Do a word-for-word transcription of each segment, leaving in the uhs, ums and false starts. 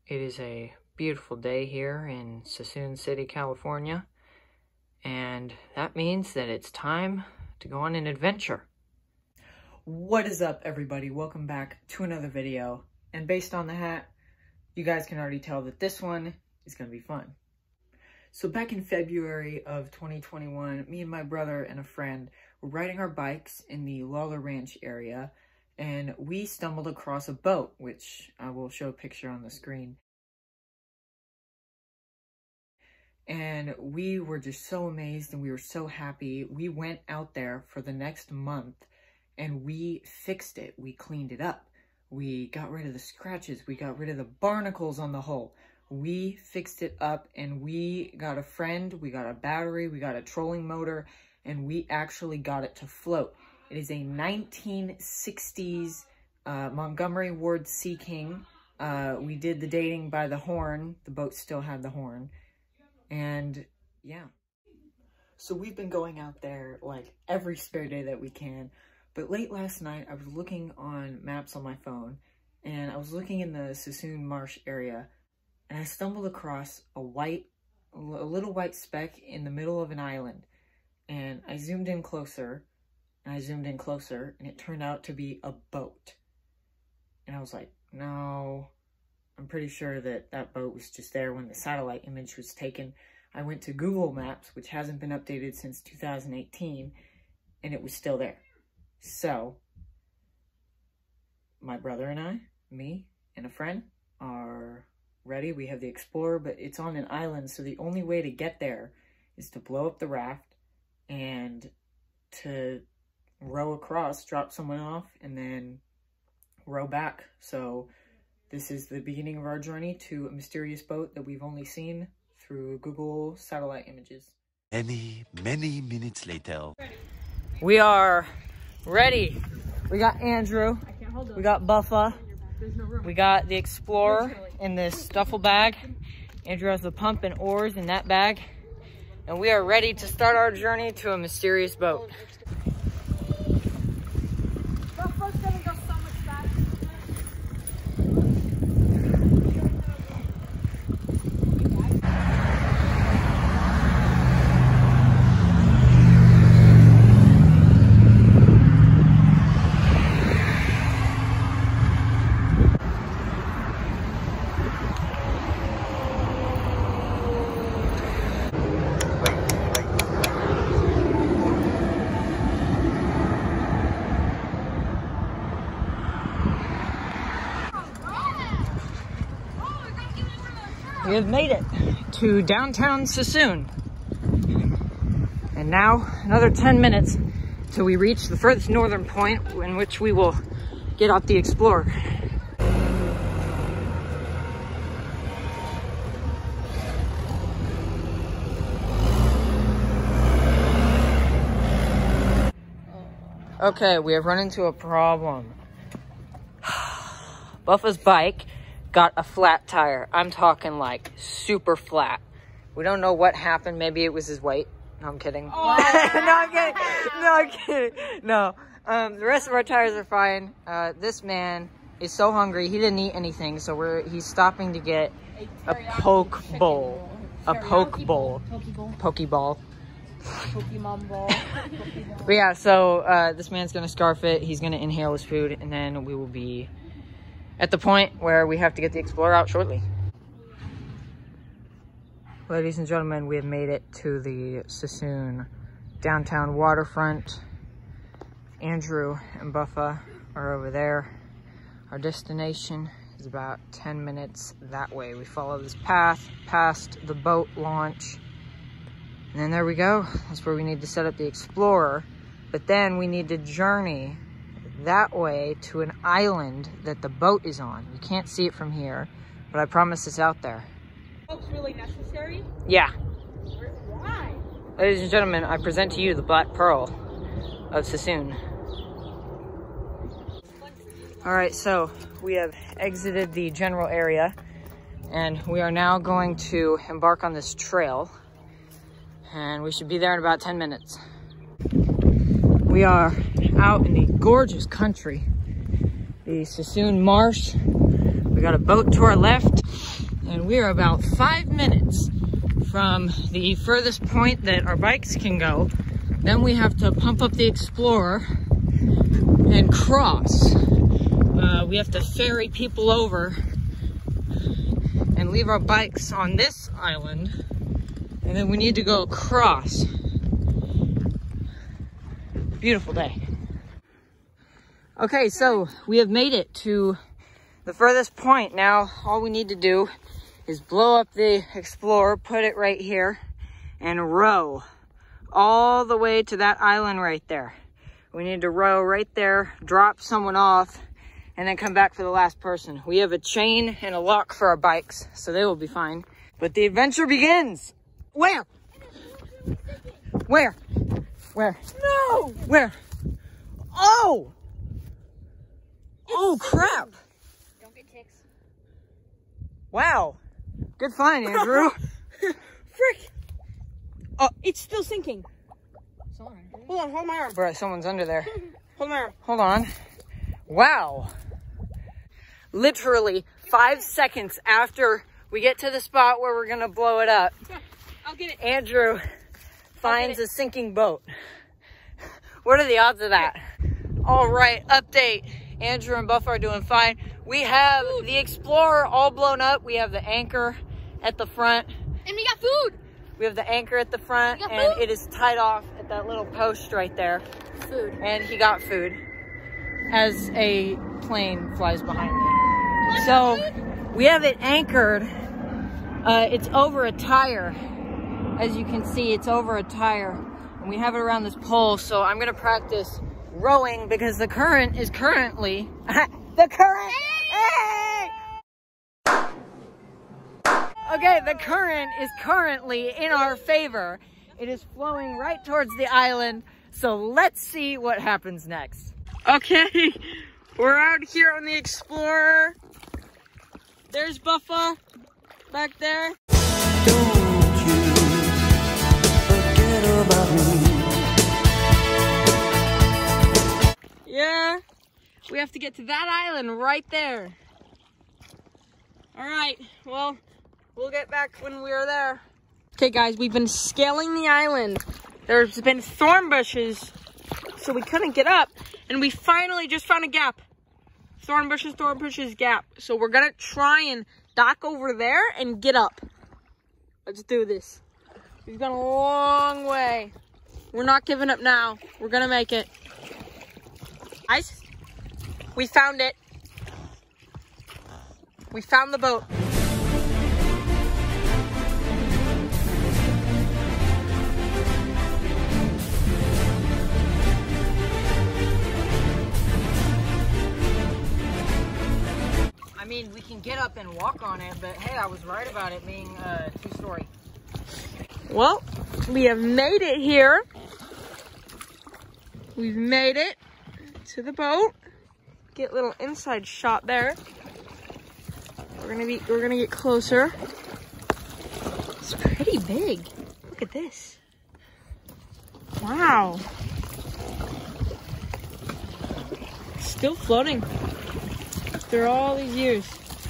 It is a beautiful day here in Suisun City, California, and that means that it's time to go on an adventure. What is up, everybody? Welcome back to another video, and based on the hat, you guys can already tell that this one is going to be fun. So back in February of twenty twenty-one, me and my brother and a friend were riding our bikes in the Lawler Ranch area, and we stumbled across a boat, which I will show a picture on the screen. And we were just so amazed and we were so happy. We went out there for the next month and we fixed it. We cleaned it up. We got rid of the scratches. We got rid of the barnacles on the hull. We fixed it up and we got a friend. We got a battery. We got a trolling motor and we actually got it to float. It is a nineteen sixties uh, Montgomery Ward Sea King. Uh, we did the dating by the horn. The boat still had the horn. And yeah. So we've been going out there like every spare day that we can. But late last night, I was looking on maps on my phone. And I was looking in the Suisun Marsh area. And I stumbled across a white, a little white speck in the middle of an island. And I zoomed in closer. And I zoomed in closer, and it turned out to be a boat. And I was like, no, I'm pretty sure that that boat was just there when the satellite image was taken. I went to Google Maps, which hasn't been updated since two thousand eighteen, and it was still there. So, my brother and I, me and a friend, are ready. We have the Explorer, but it's on an island, so the only way to get there is to blow up the raft and to row across, drop someone off, and then row back. So this is the beginning of our journey to a mysterious boat that we've only seen through Google satellite images. Many, many minutes later. We are ready. We got Andrew. We got Buffa. We got the Explorer in this duffel bag. Andrew has the pump and oars in that bag. And we are ready to start our journey to a mysterious boat. We have made it to downtown Suisun. And now another ten minutes till we reach the furthest northern point in which we will get off the Explorer. Okay, we have run into a problem. Buffa's bike got a flat tire. I'm talking like super flat. We don't know what happened. Maybe it was his weight. No, I'm kidding. Oh. no, I'm kidding. No, I'm kidding. No. Um, the rest of our tires are fine. Uh, this man is so hungry. He didn't eat anything, so we're he's stopping to get a poke bowl. A poke bowl. Pokeball. Pokemon ball. But yeah, so uh, this man's gonna scarf it. He's gonna inhale his food, and then we will be at the point where we have to get the Explorer out shortly. Ladies and gentlemen, we have made it to the Suisun downtown waterfront. Andrew and Buffa are over there. Our destination is about ten minutes that way. We follow this path past the boat launch. And then there we go. That's where we need to set up the Explorer. But then we need to journey that way to an island that the boat is on. You can't see it from here, but I promise it's out there. Looks really necessary? Yeah. Why? Ladies and gentlemen, I present to you the Black Pearl of Suisun. All right, so we have exited the general area and we are now going to embark on this trail, and we should be there in about ten minutes. We are out in the gorgeous country, the Suisun Marsh. We We got a boat to our left, and we are about five minutes from the furthest point that our bikes can go. Then we have to pump up the Explorer and cross. Uh, we have to ferry people over and leave our bikes on this island. And then we need to go across. Beautiful day. Okay, so we have made it to the furthest point. Now, all we need to do is blow up the Explorer, put it right here, and row all the way to that island right there. We need to row right there, drop someone off, and then come back for the last person. We have a chain and a lock for our bikes, so they will be fine. But the adventure begins. Where? Where? Where? No! Where? Oh! Oh, crap! Don't get ticks. Wow. Good find, Andrew. Frick! Oh, it's still sinking. Hold Hold on, hold my arm. Bro, someone's under there. Hold my arm. Hold on. Wow. Literally five seconds after we get to the spot where we're gonna blow it up, I'll get it. Andrew finds a sinking boat. What are the odds of that? All right, update. Andrew and Buff are doing fine. We have the Explorer all blown up. We have the anchor at the front. And we got food. We have the anchor at the front, We got and food? it is tied off at that little post right there. Food. And he got food as a plane flies behind me. So we have it anchored. Uh, it's over a tire. As you can see, it's over a tire. And we have it around this pole. So I'm going to practice rowing because the current is currently... the current! Hey! Okay, the current is currently in our favor. It is flowing right towards the island. So let's see what happens next. Okay, we're out here on the Explorer. There's Buffa back there. Don't you forget about me. Yeah, we have to get to that island right there. All right, well, we'll get back when we're there. Okay, guys, we've been scaling the island. There's been thorn bushes, so we couldn't get up. And we finally just found a gap. Thorn bushes, thorn bushes, gap. So we're gonna try and dock over there and get up. Let's do this. We've gone a long way. We're not giving up now. We're gonna make it. Guys, we found it. We found the boat. I mean, we can get up and walk on it, but hey, I was right about it being uh, two-story. Well, we have made it here. We've made it to the boat. Get a little inside shot there. We're gonna be, we're gonna get closer. It's pretty big. Look at this. Wow. Still floating. After all these years.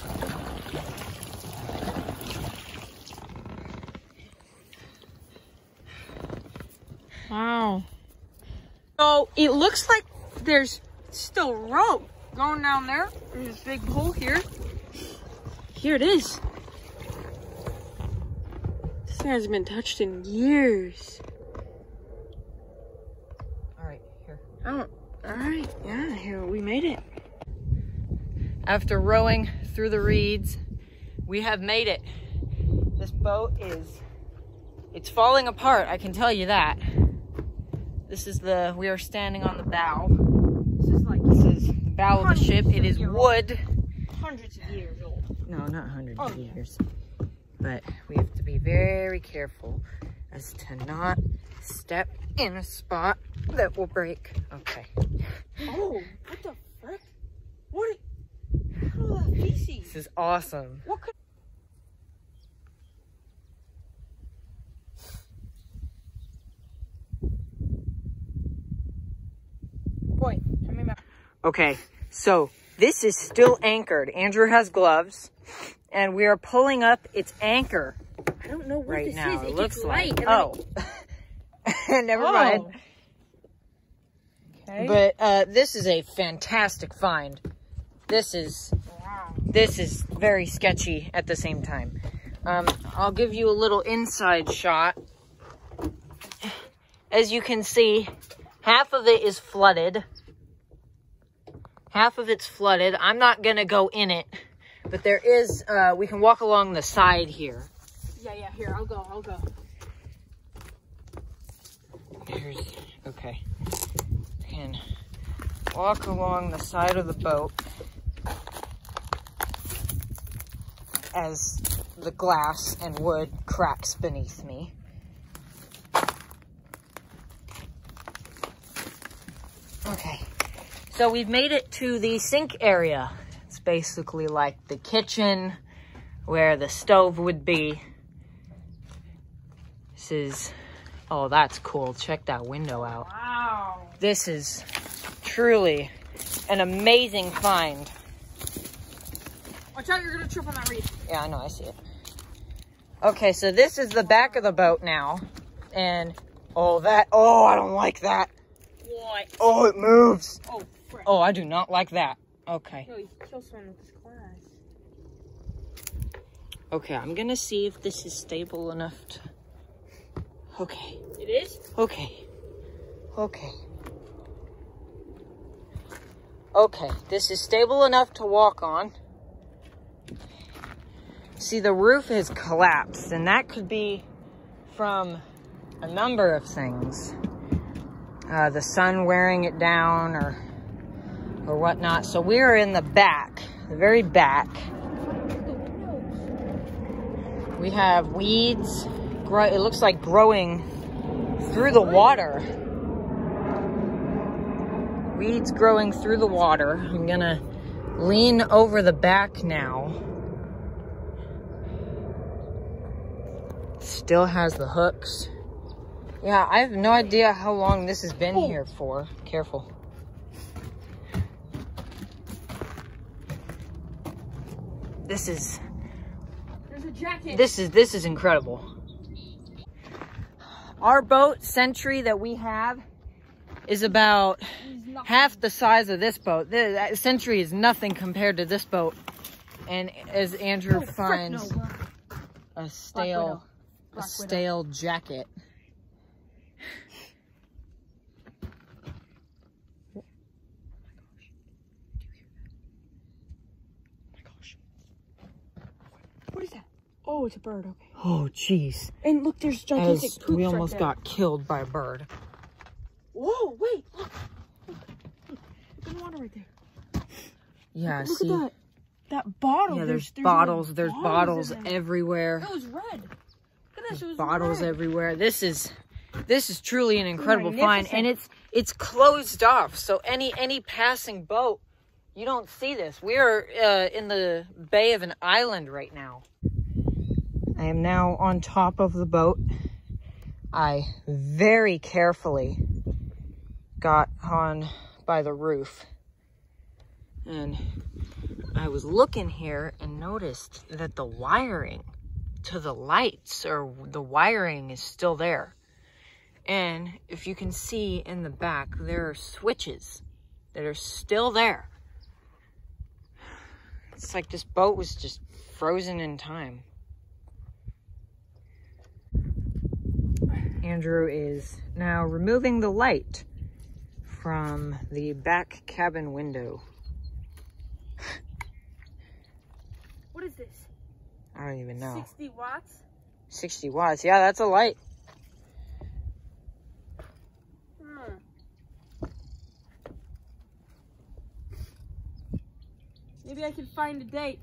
Wow. So it looks like there's still rope going down there. There's this big hole here. Here it is. This thing hasn't been touched in years. All right, here. Oh, all right. Yeah, here we made it. After rowing through the reeds, we have made it. This boat is, it's falling apart, I can tell you that. This is the, we are standing on the bow. This is like, this is the bow of the ship. It is wood. Hundreds of years old. No, not hundreds Oh, of yeah. years. But we have to be very careful as to not step in a spot that will break. Okay. Oh, what the frick? What? How that feces? This is awesome. What could? Boy, I mean, Okay, so This is still anchored. Andrew has gloves, and we are pulling up its anchor. I don't know what right this now. is. It, It looks gets like light. oh, never Oh. mind. Okay. But uh, this is a fantastic find. This is Wow. this is very sketchy at the same time. Um, I'll give you a little inside shot. As you can see, half of it is flooded. Half of it's flooded. I'm not gonna go in it, but there is. Uh, we can walk along the side here. Yeah, yeah. Here, I'll go. I'll go. Here's okay. Can walk along the side of the boat as the glass and wood cracks beneath me. Okay, so we've made it to the sink area. It's basically like the kitchen where the stove would be. This is, oh, that's cool. Check that window out. Wow. This is truly an amazing find. Watch out, you're gonna trip on that reef. Yeah, I know, I see it. Okay, so this is the back of the boat now. And, oh, that, oh, I don't like that. What? Oh, it moves. Oh, frick. Oh, I do not like that. Okay. Yo, you kill someone with this glass. Okay, I'm gonna see if this is stable enough to... Okay, It is? okay, okay. Okay, this is stable enough to walk on. See, the roof has collapsed, and that could be from a number of things. Uh, the sun wearing it down or or whatnot. So we are in the back, the very back. We have weeds. Grow, it looks like growing through the water. Weeds growing through the water. I'm gonna lean over the back now. Still has the hooks. Yeah, I have no idea how long this has been oh. here for. Careful. This is There's a jacket. this is this is incredible. Our boat, Sentry, that we have is about half the size of this boat. The Sentry is nothing compared to this boat. And as Andrew oh, finds frick, no. a stale a Black stale jacket. What is that? Oh, it's a bird. Okay. Oh, jeez. And look, there's gigantic As poops we right almost there. got killed by a bird. Whoa! Wait! Look! Look! Look! There's water right there. Yeah, Look see. at that. That bottle. Yeah, there's, there's bottles. like There's bottles in there. everywhere. That was red. Look at this. It was Bottles red. everywhere. This is this is truly an incredible find, Magnificent. and it's it's closed off. So any any passing boat, you don't see this. We are uh, in the bay of an island right now. I am now on top of the boat. I very carefully got on by the roof, and I was looking here and noticed that the wiring to the lights, or the wiring, is still there. And if you can see in the back, there are switches that are still there. It's like this boat was just frozen in time. Andrew is now removing the light from the back cabin window. What is this? I don't even know. sixty watts? sixty watts. Yeah, that's a light. Hmm. Maybe I can find a date.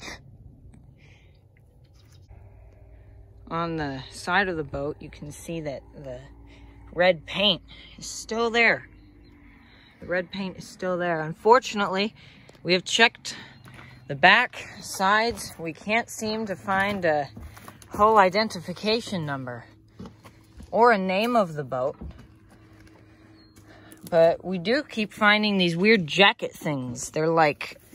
On the side of the boat, you can see that the red paint is still there. The red paint is still there. Unfortunately, we have checked the back sides. We can't seem to find a hull identification number or a name of the boat. But we do keep finding these weird jacket things. They're like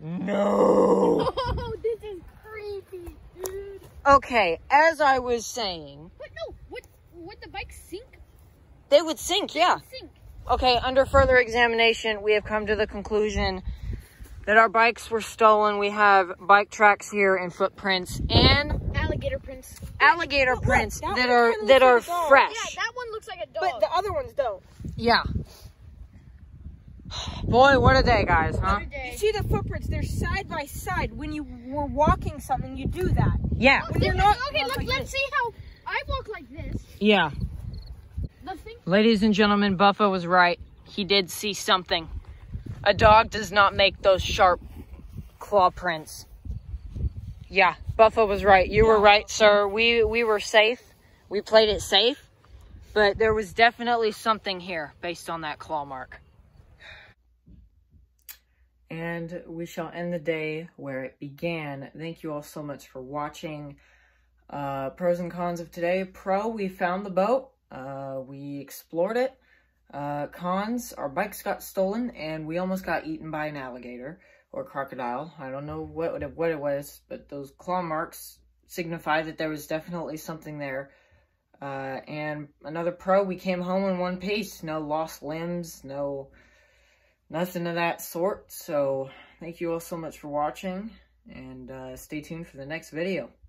No. Oh, this is creepy, dude. Okay, as I was saying, But no, would would the bike sink? they would sink, yeah. Sink. Okay, under further examination, we have come to the conclusion that our bikes were stolen. We have bike tracks here and footprints and Alligator prints. alligator Look, prints that that one are kinda that are looks like a dog. fresh. Yeah, that one looks like a dog. But the other ones don't. Yeah. Boy, what a day, guys, huh? Other day. You see the footprints, they're side by side. When you were walking something, you do that. Yeah. Oh, When you're this- not okay, walk look, like let's this. see how I walk like this. Yeah. The thing. Ladies and gentlemen, Buffa was right. He did see something. A dog does not make those sharp claw prints. Yeah, Buffa was right. You were right, sir. We we were safe. We played it safe. But there was definitely something here based on that claw mark. And we shall end the day where it began. Thank you all so much for watching. Uh, pros and cons of today. Pro, we found the boat. Uh, we explored it. Uh, cons, our bikes got stolen and we almost got eaten by an alligator or crocodile. I don't know what, what it was, but those claw marks signify that there was definitely something there. Uh, and another pro, we came home in one piece. No lost limbs, no... nothing of that sort. So thank you all so much for watching, and uh, stay tuned for the next video.